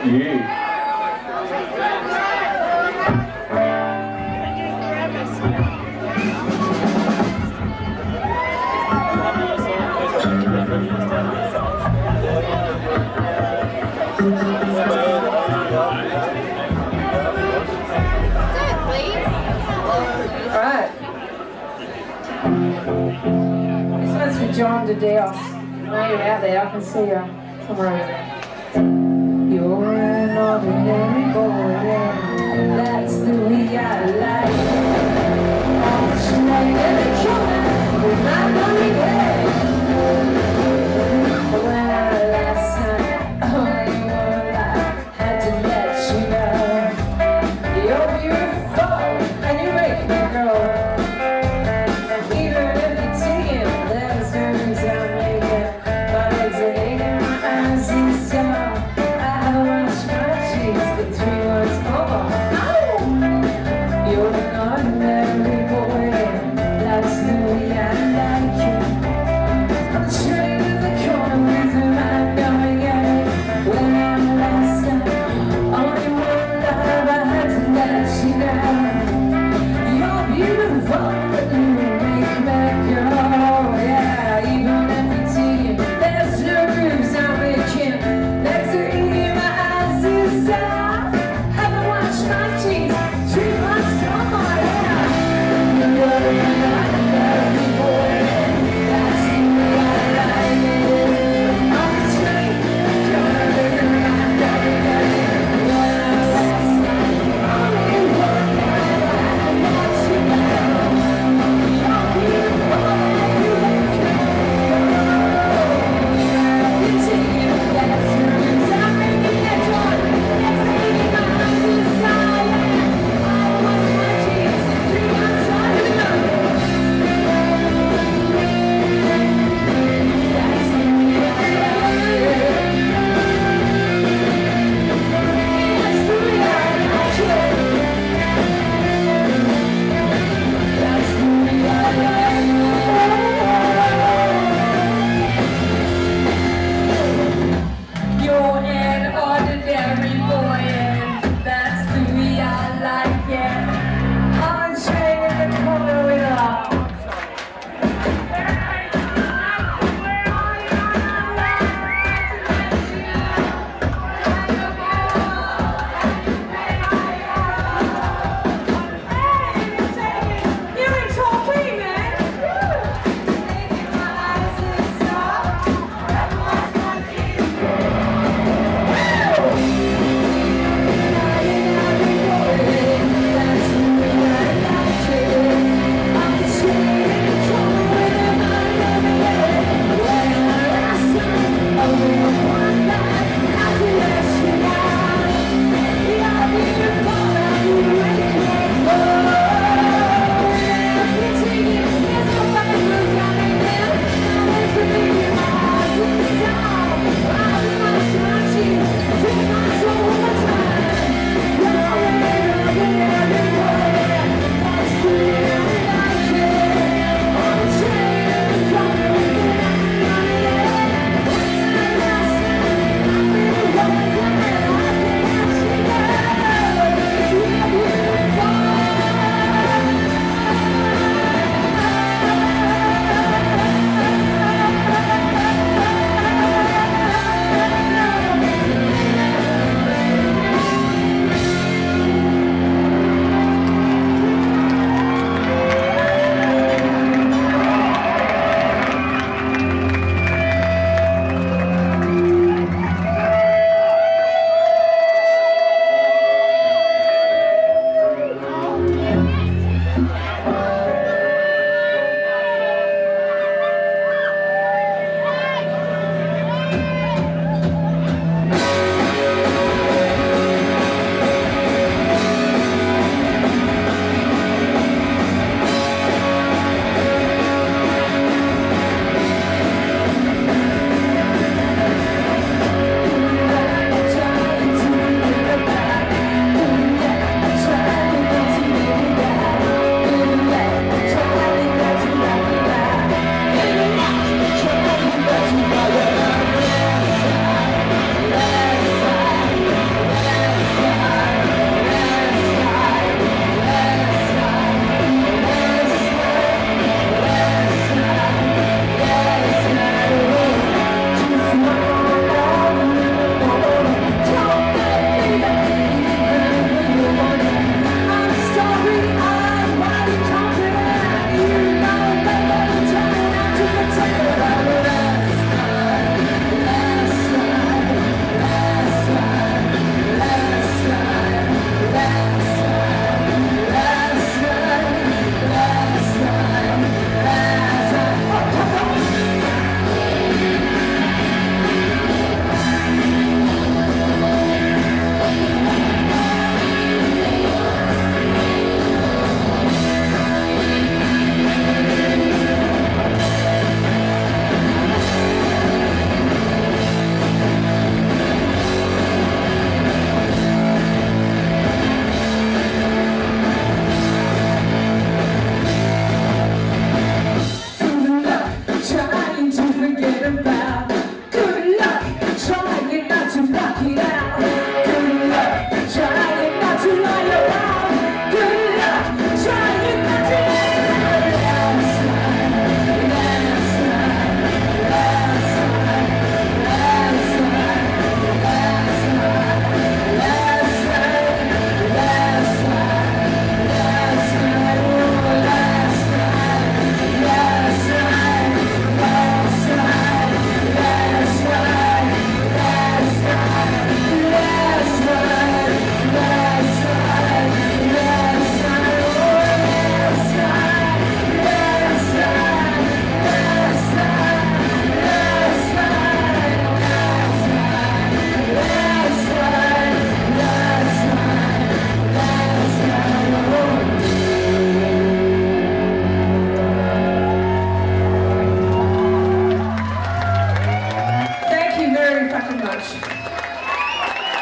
Yeah. John to Deos. I know you're out there, I can see you somewhere over there. You're an ordinary boy, yeah. That's the way I like it. I'm straight in the corner with my money head. When I last time, only one lie, had to let you know. You're beautiful and you make me grow. I'm making my legs are aching, my eyes are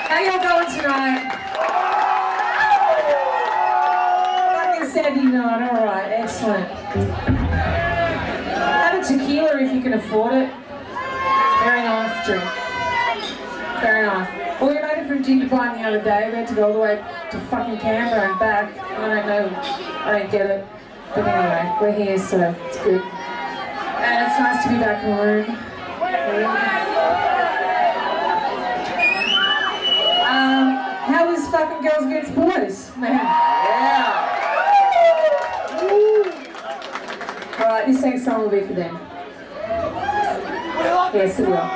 How y'all going tonight? Fucking Saturday night, alright, excellent. Have a tequila if you can afford it. Very nice drink. Very nice. Well, we made it from Ginger-Pine the other day. We had to go all the way to fucking Canberra and back. I don't know, I don't get it. But anyway, we're here, so it's good. And it's nice to be back home. How was fucking Girls Against Boys? Man. Yeah. Alright, this next song will be for them. Yes, it will.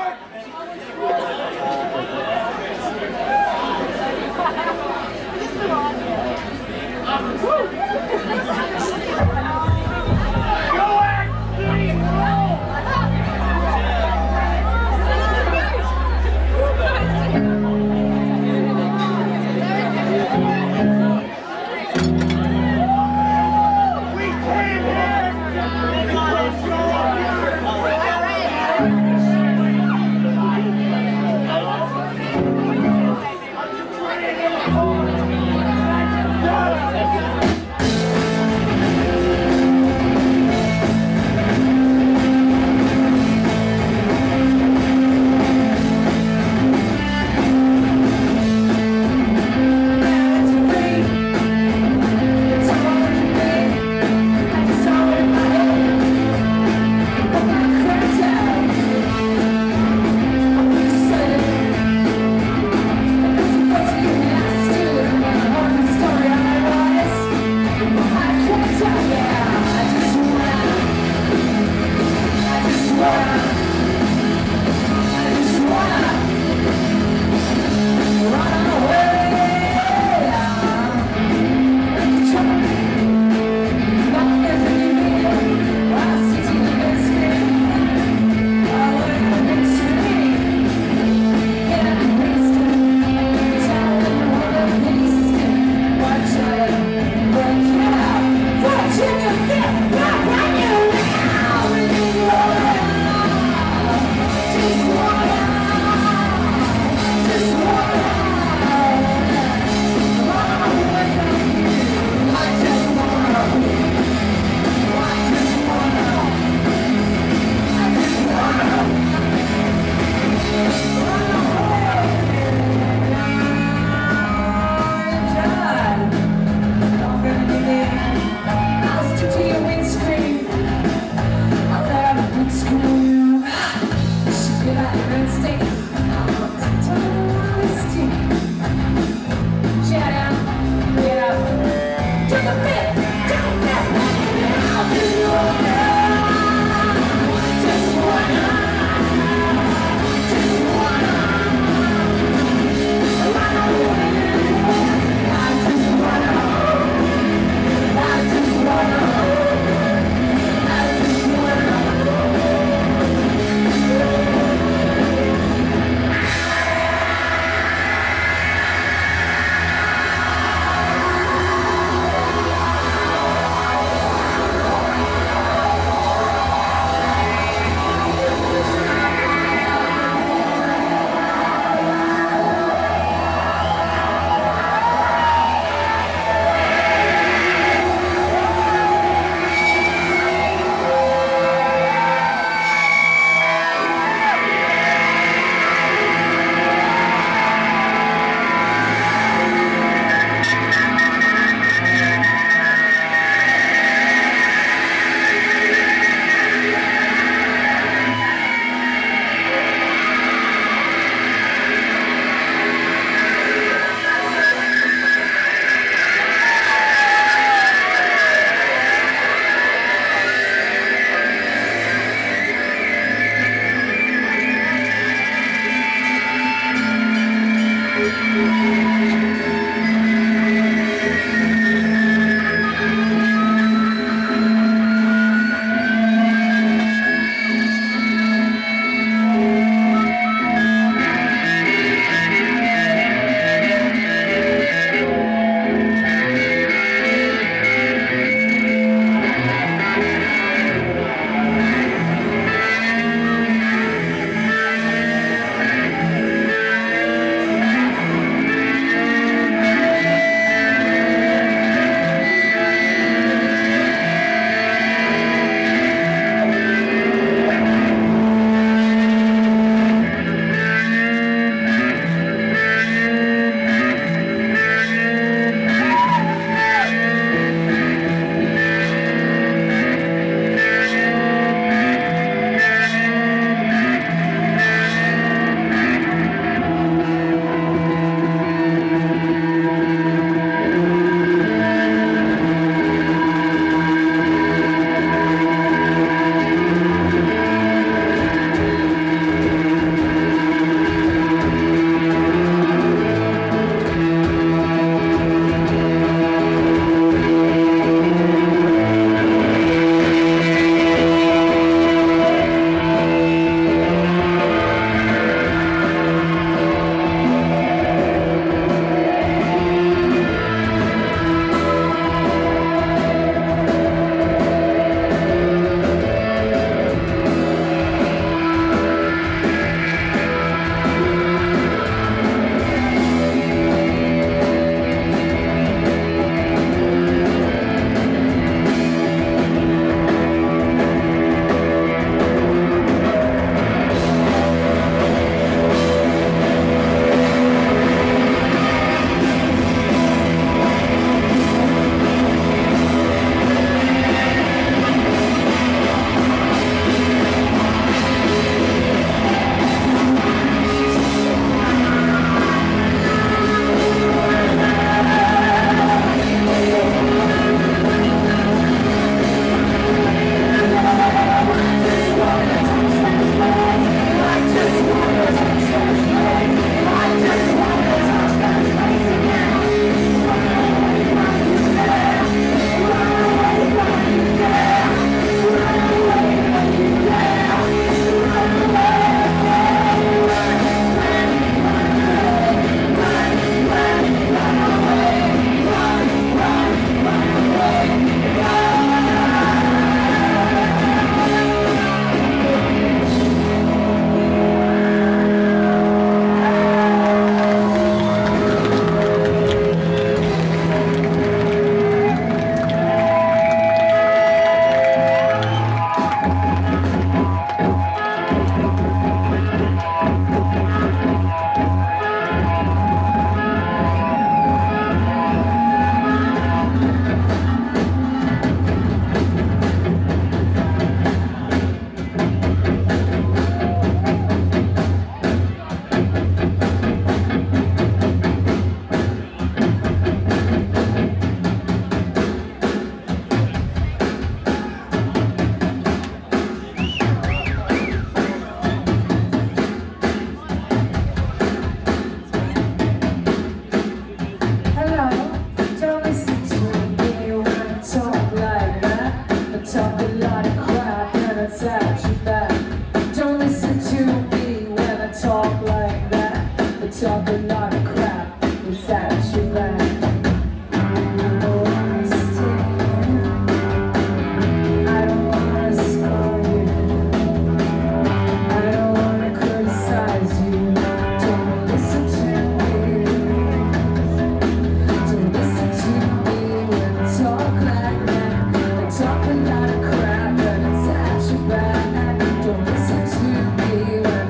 lot of crap inside your back.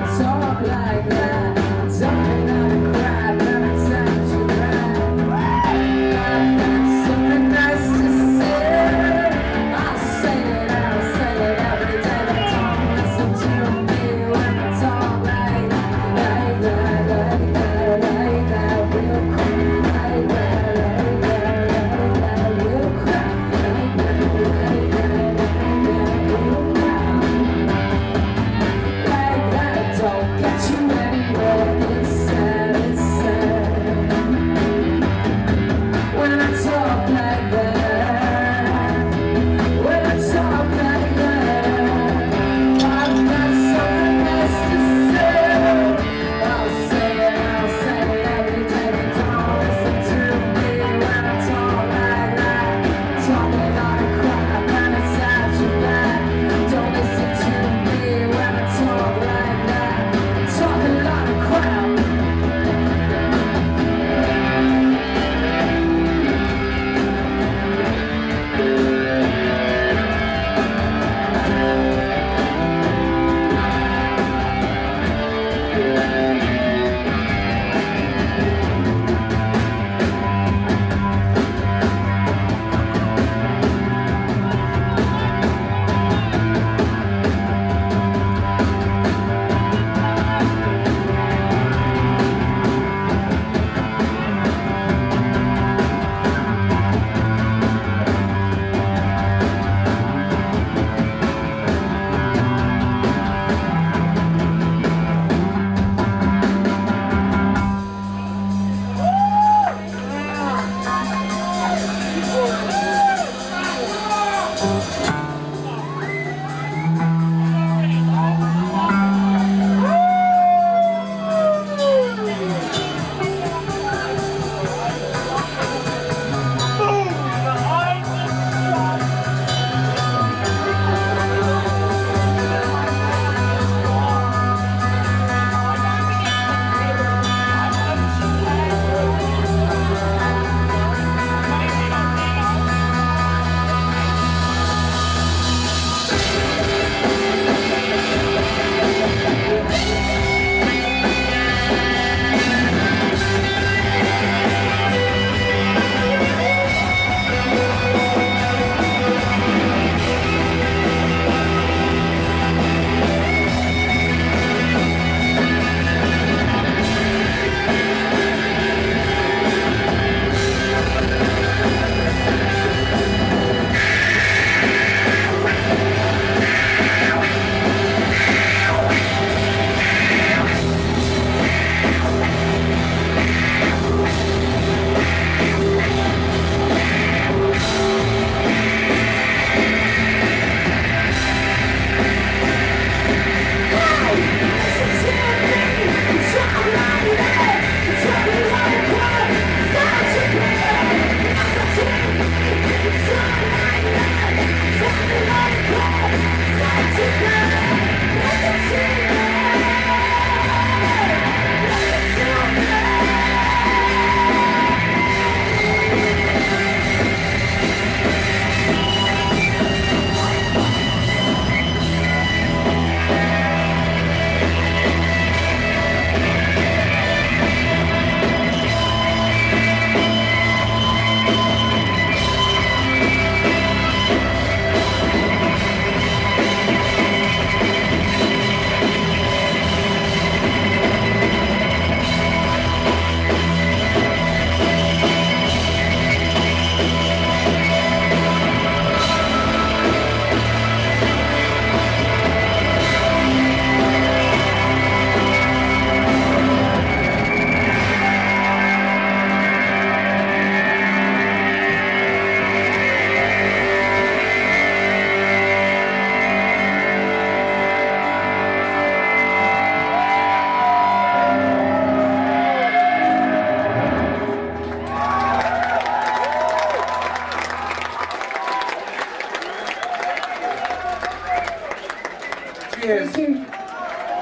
Like that, talking out of crap, and it's at your back.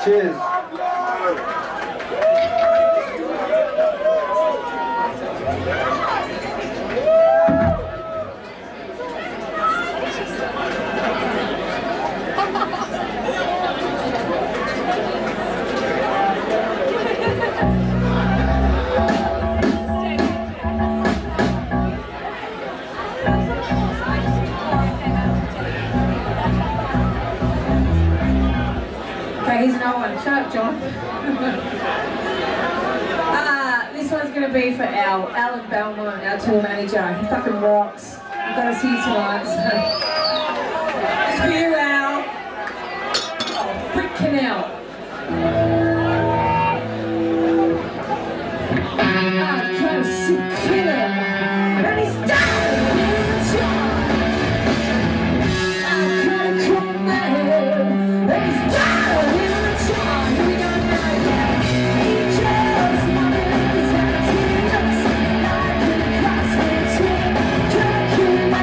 Cheers. Here's another one. Shut up, John. This one's going to be for Alan Belmont, our tour manager. He fucking rocks. You've got to see you tonight. So. It's for you, Al. Oh, freaking hell. I'm kind of sick killer. And he's dying in the jar. I'm kind of cool man. And he's dying in the jar. Here we go now. Angels, mothers, and tears. Like a cross between Kirk and I.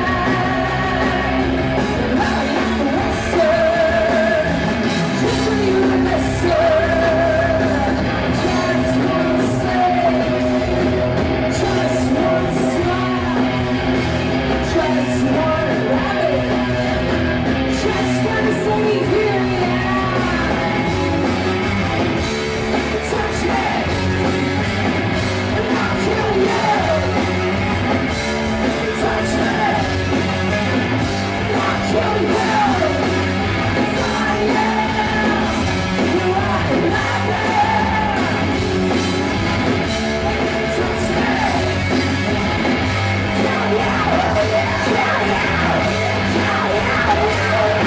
I am a wrestler. Just so you listen. Just one say. Just one smile. Just one rabbit. Just gonna say here we are. Touch me, and I'll kill you. Touch me, and I'll kill you. 'Cause I am who I am. Touch me, kill you, kill you, kill you.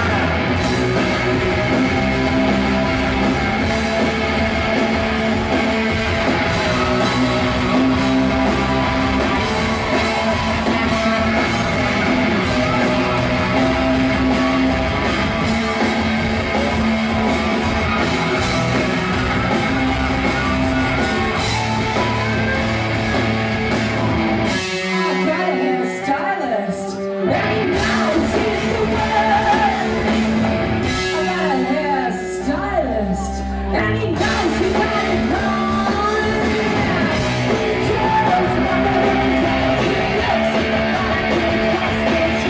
I've got a hairstylist, and he knows he's the one. I've got a hairstylist, and he knows he got it wrong. He cares more than he looks like a hostage.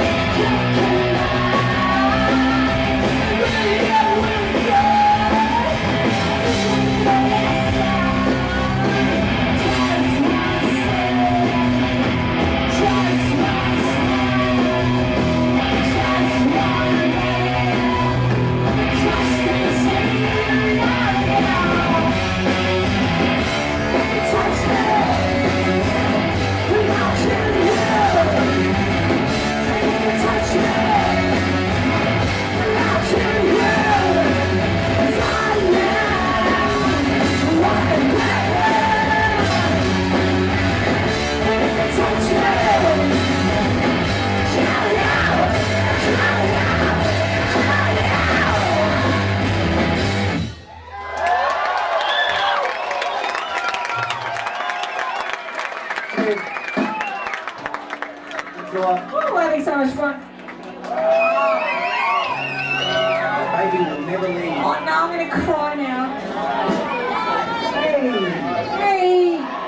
Oh, we're having so much fun. Baby will never leave. Oh no, I'm gonna cry now. Hey!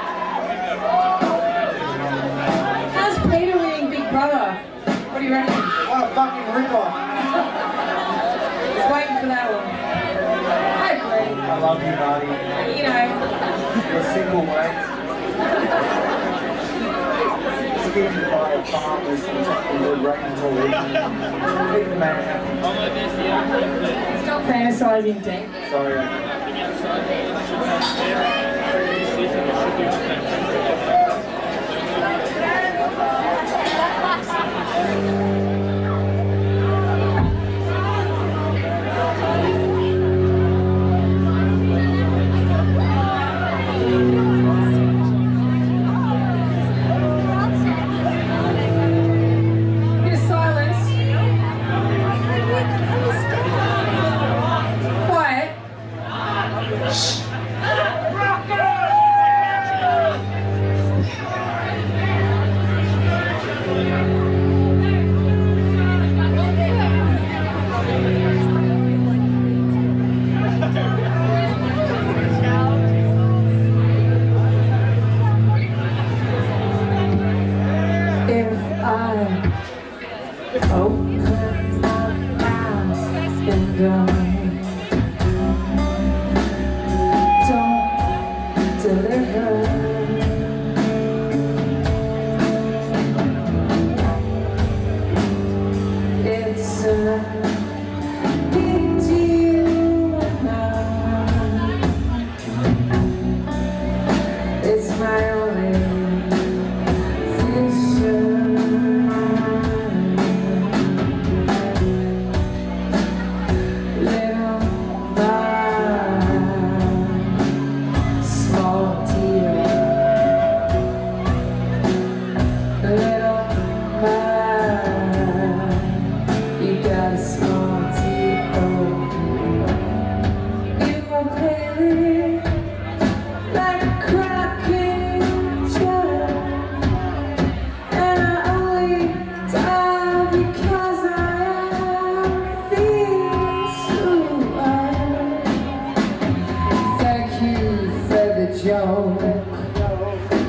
How's Peter winning Big Brother? What do you reckon? What a fucking rip-off. Just waiting for that one. I agree. I love you, Marty. You know. Your simple ways. Skinned by a farmer's in the rainfall. Keep the man happy. Stop fantasizing, Dean. Sorry. Bit of silence. Quiet. Shh.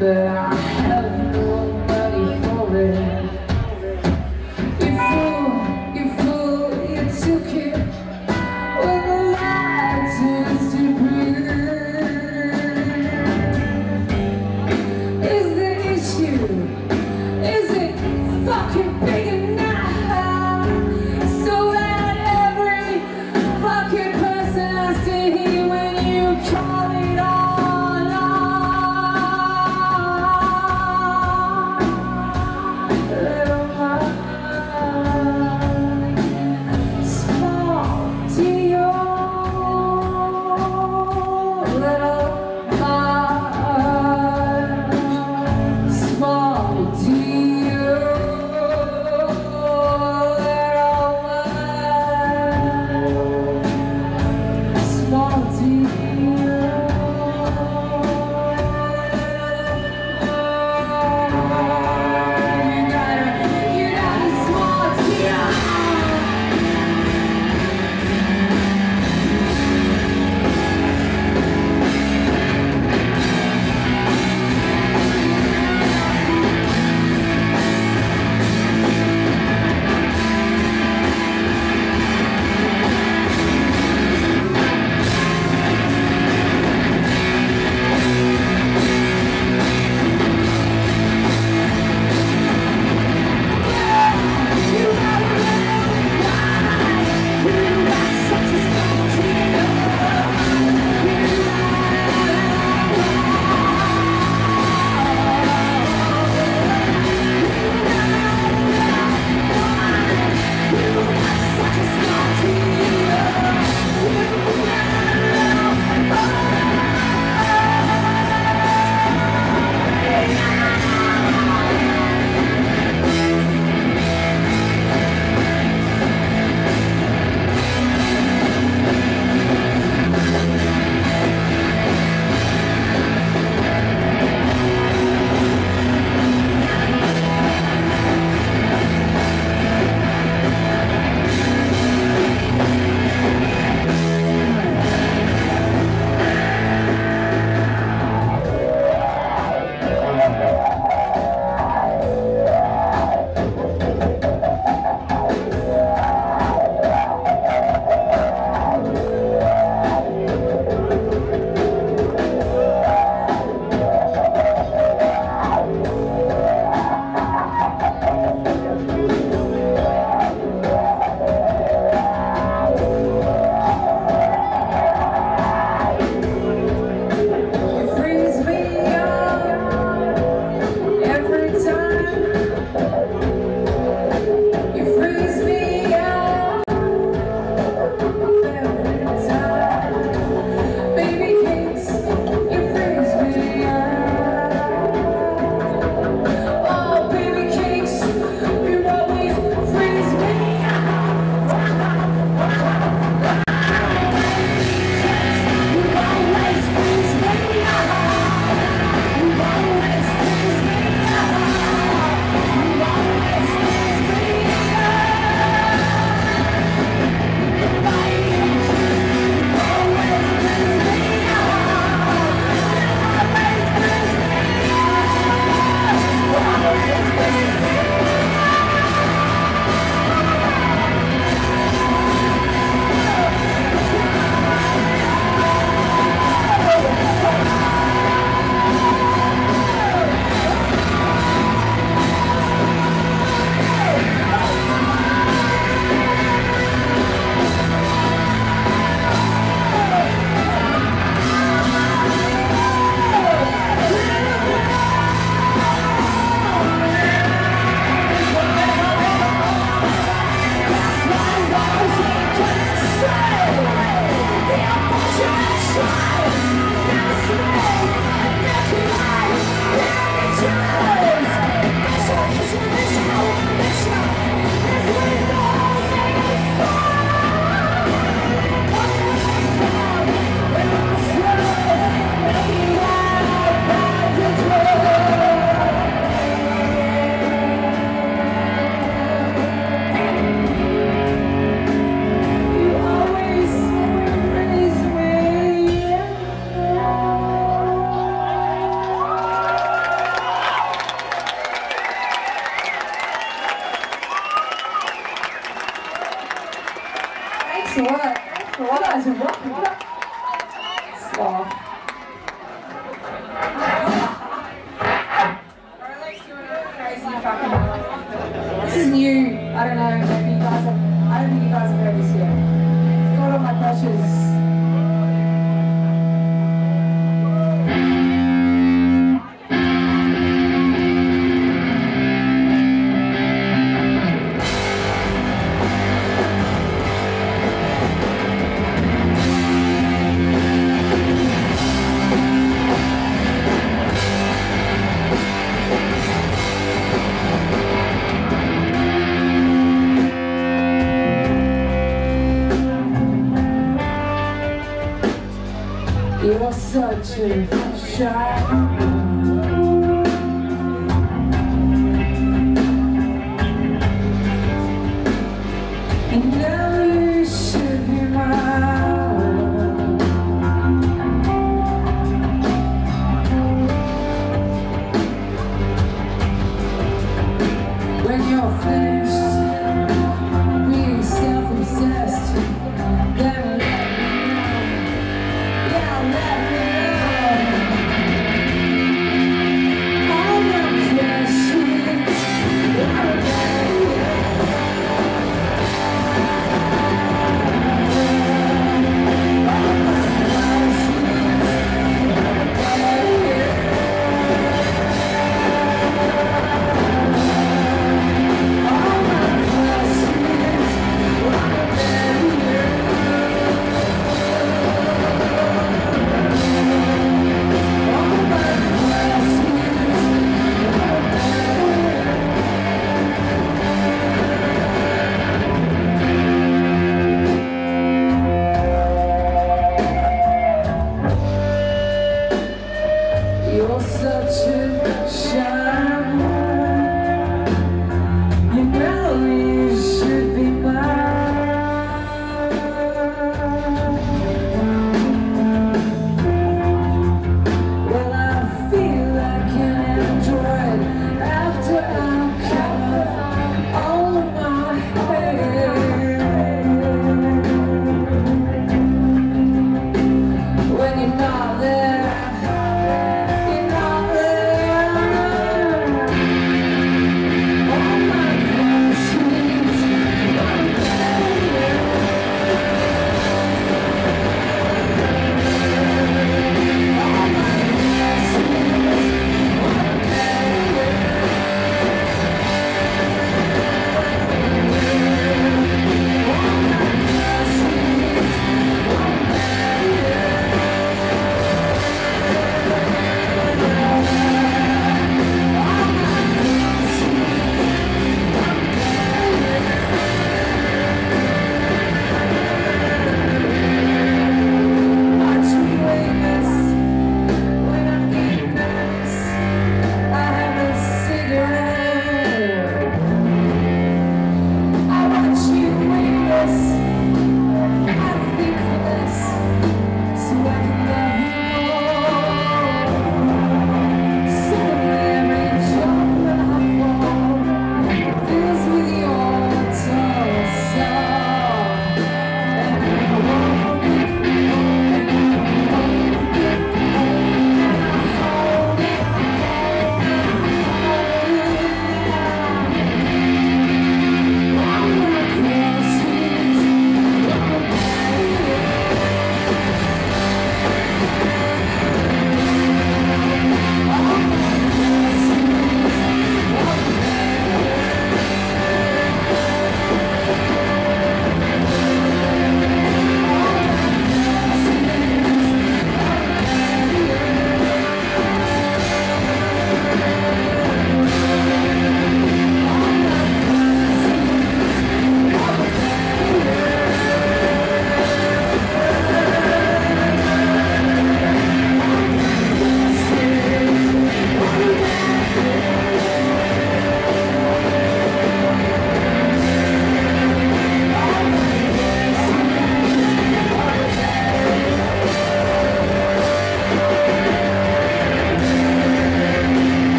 but I have no money for it. You fool, you took it when the light turns to green. Is the issue, is it fucking big enough so that every fucking person has to hear when you call it on? Little heart, small to your little heart, small. guys are rocking. What up? Sloth. Crazy fucking. This is new. I don't know. Maybe you guys have. I don't think you guys have heard this yet. It's got all my crushes. You're such a shy and now you should be mine. When you're finished being self-obsessed, then let me know.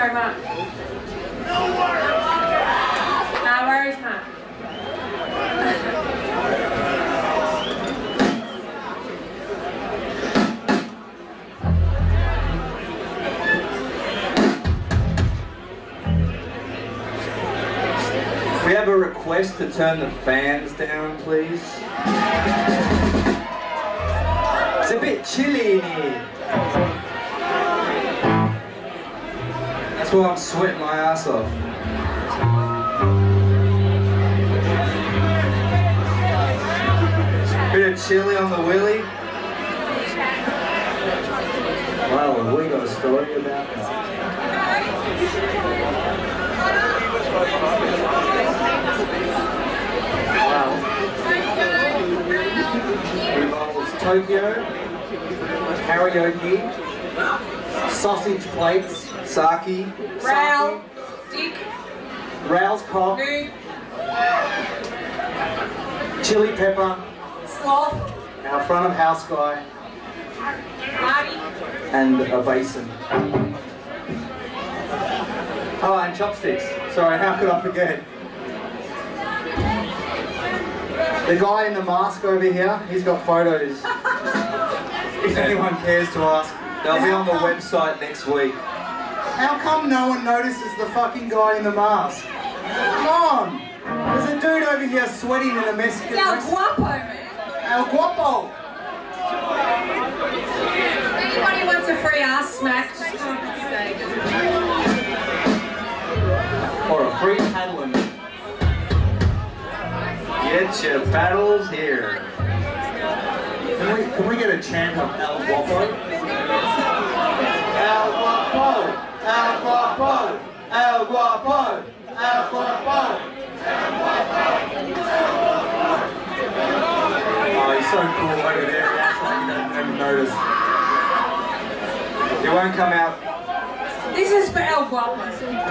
very much. No worries, mate. We have a request to turn the fans down, please. It's a bit chilly in here. That's why I'm sweating my ass off. Bit of chilly on the willy. Well, have we got a story about that? Wow. Involves Tokyo, karaoke, sausage plates, sake, Rail, dick, Rail's cock, nude, chili pepper, sloth, our front of house guy, Marty, and a basin. Oh, and chopsticks. Sorry, how could I forget? The guy in the mask over here, he's got photos. If anyone cares to ask, they'll be on the website next week. How come no one notices the fucking guy in the mask? Come on! There's a dude over here sweating in a Mexican it's El Guapo, man. El Guapo! If anybody wants a free ass smack, just come up on stage. Or a free paddling. Get your paddles here. Can we get a chant of El Guapo? El Guapo! El Guapo! El Guapo! El Guapo! Oh, he's so cool over there. That's like you don't even notice. He won't come out. This is for El Guapo.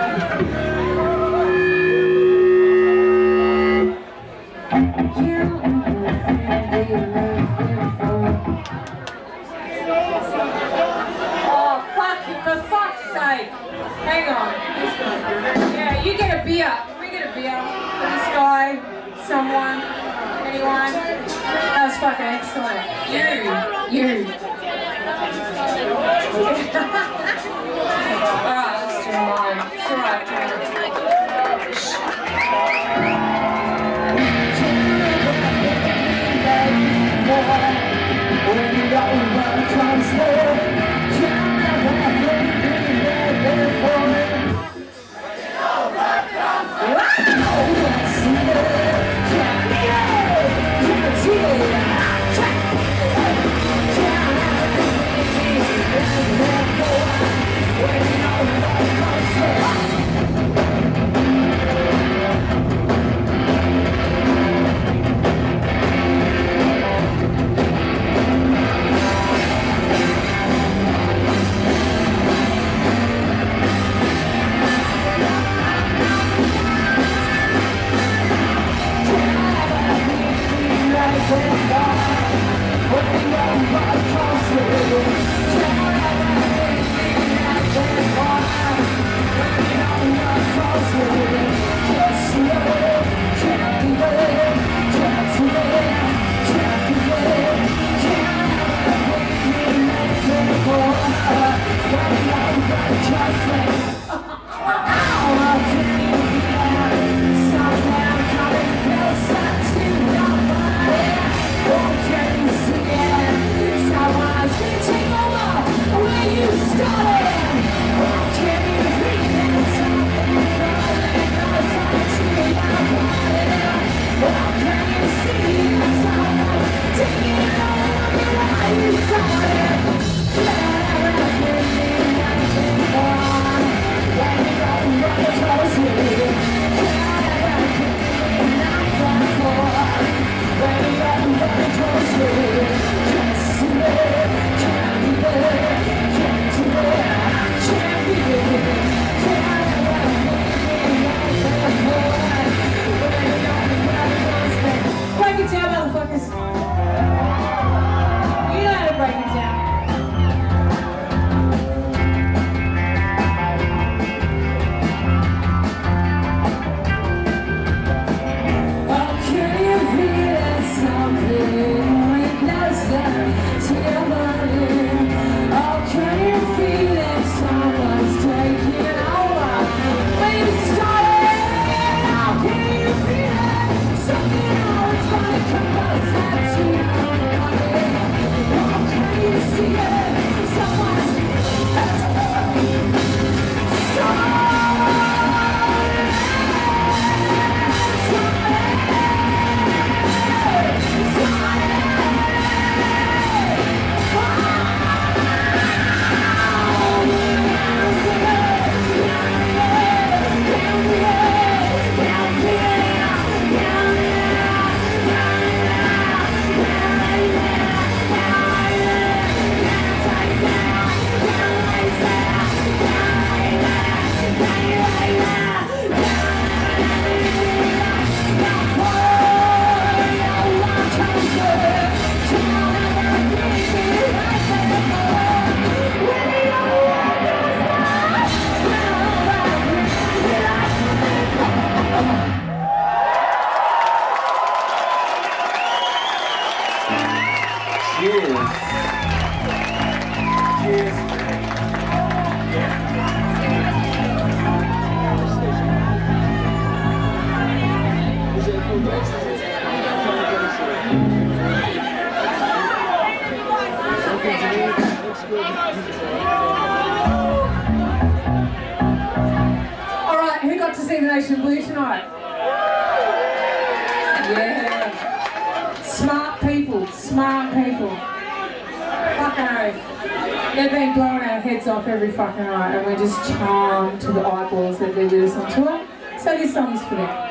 Oh, fuck it, for fuck's sake. Hang on. Yeah, you get a beer. Can we get a beer for this guy? Someone? Anyone? That was fucking excellent. You. Alright, let's do mine. It's alright, Alright, who got to see the Nation Blue tonight? Yeah. Smart people, smart people. Fucking oath. They've been blowing our heads off every fucking night and we're just charmed to the eyeballs that they're with us on tour. So this song's for them.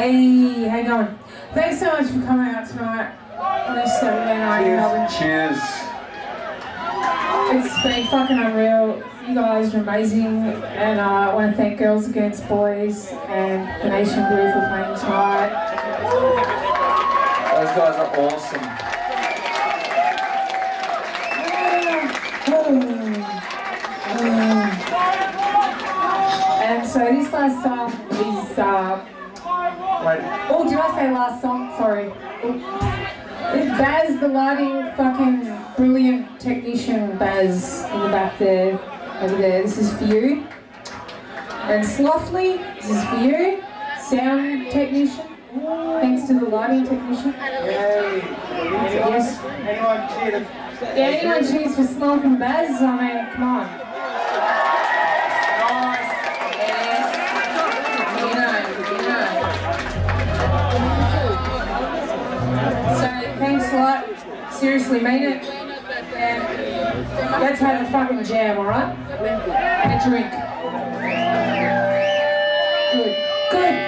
Hey, how you going? Thanks so much for coming out tonight on this Saturday night in Melbourne. Cheers. It's been fucking unreal. You guys are amazing, and I want to thank Girls Against Boys and the Nation Blue for playing tonight. Those guys are awesome. And so this last song is, oh, did I say last song? Sorry. It's Baz, the lighting fucking brilliant technician, Baz, in the back there, over there. This is for you. And Slothly, this is for you. Sound technician, thanks to the lighting technician. Yay. Yes. Anyone cheer? Yeah, anyone cheers for Sloth and Baz? I mean, come on. Nice. Yes. So, thanks a lot. Seriously, mean it. And let's have a fucking jam, alright? And a drink. Good. Good.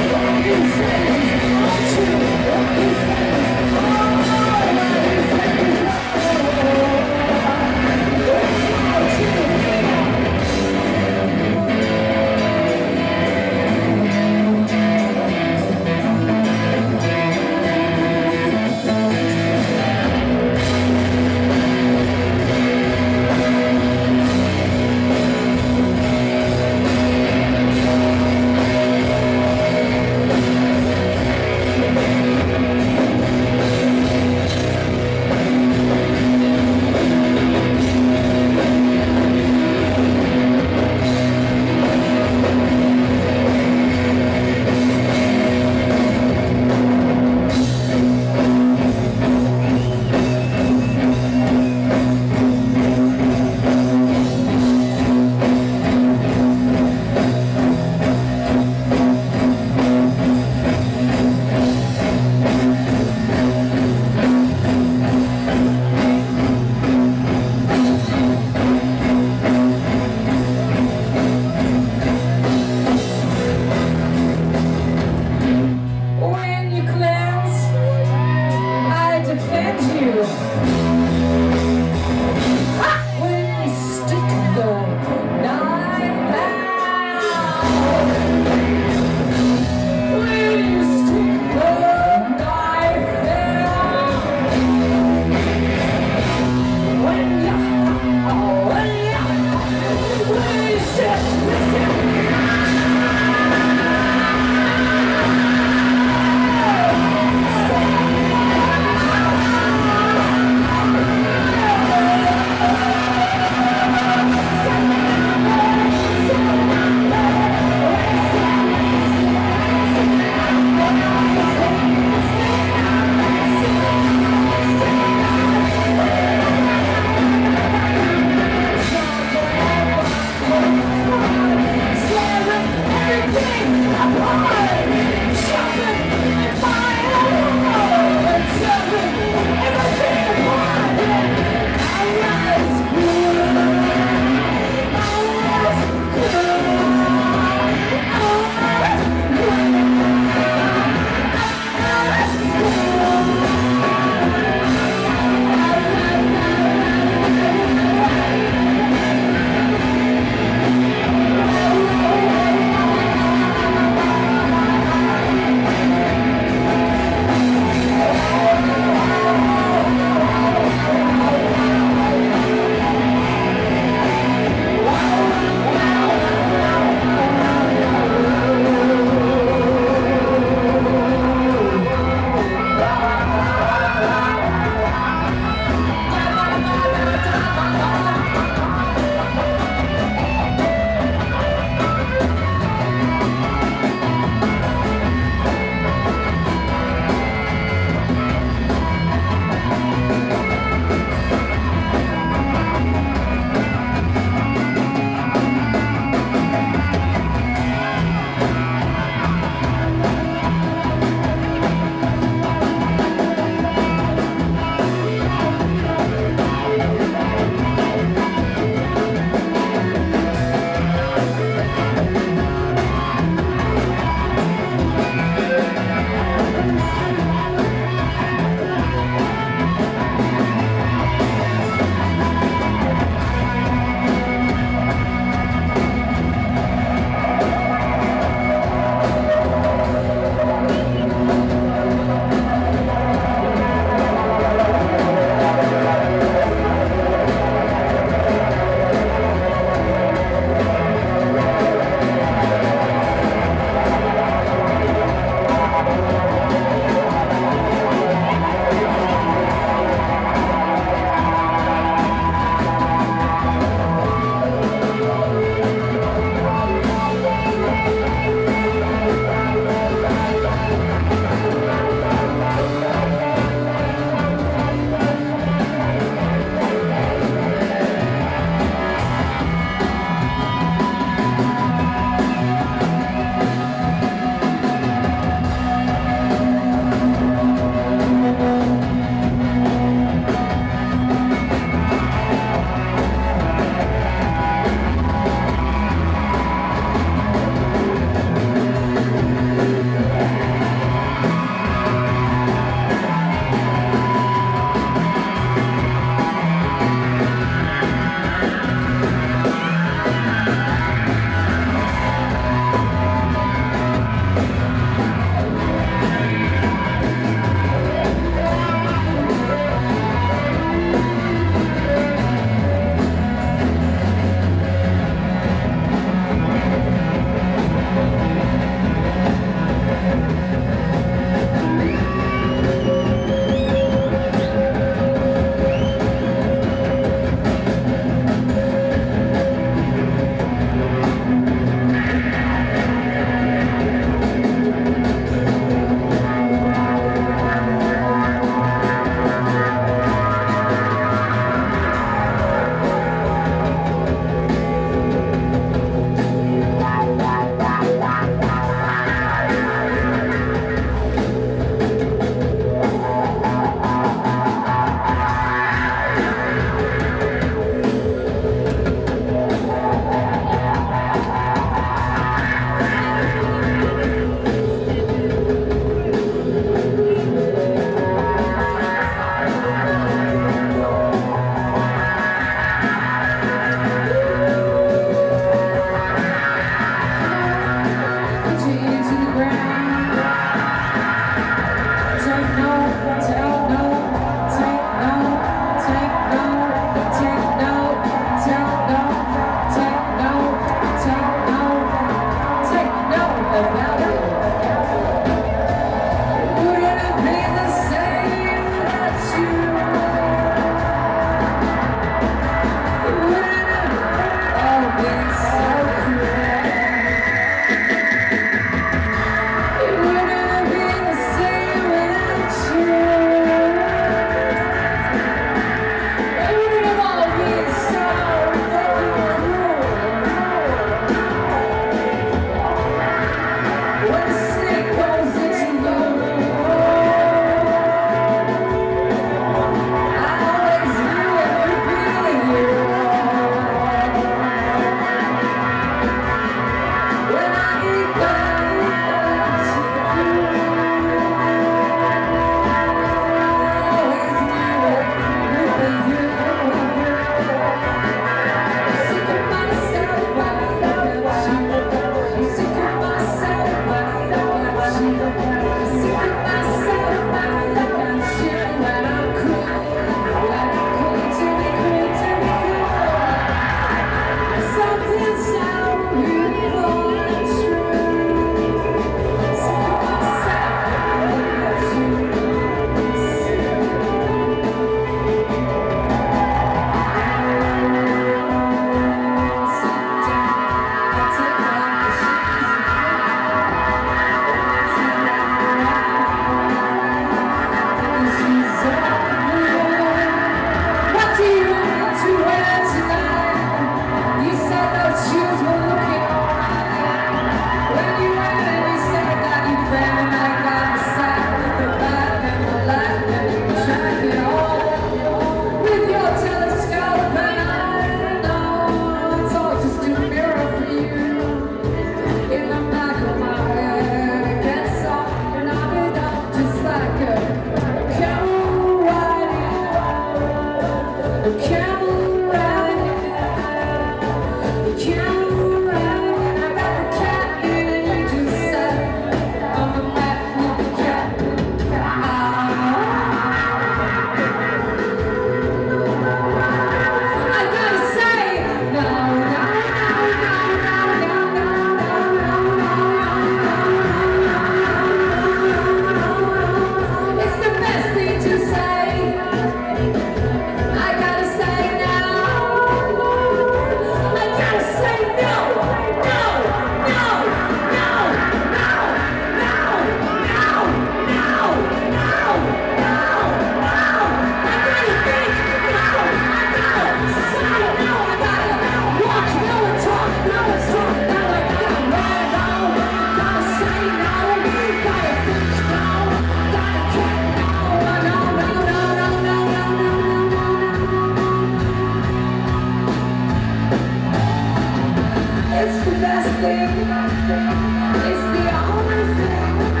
thing. It's the only thing.